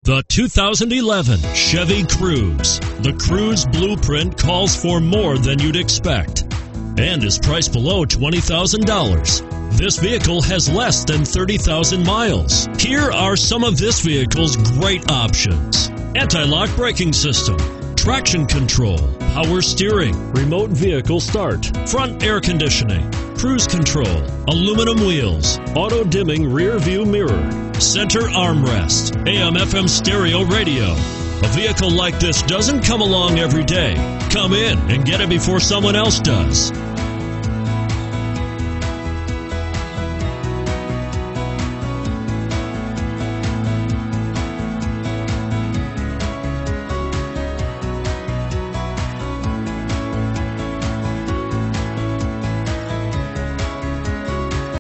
The 2011 Chevy Cruze. The Cruze blueprint calls for more than you'd expect and is priced below $20,000. This vehicle has less than 30,000 miles. Here are some of this vehicle's great options: anti-lock braking system, traction control, power steering, remote vehicle start, front air conditioning, cruise control, aluminum wheels, auto dimming rear view mirror, center armrest, AM/FM stereo radio. A vehicle like this doesn't come along every day. Come in and get it before someone else does.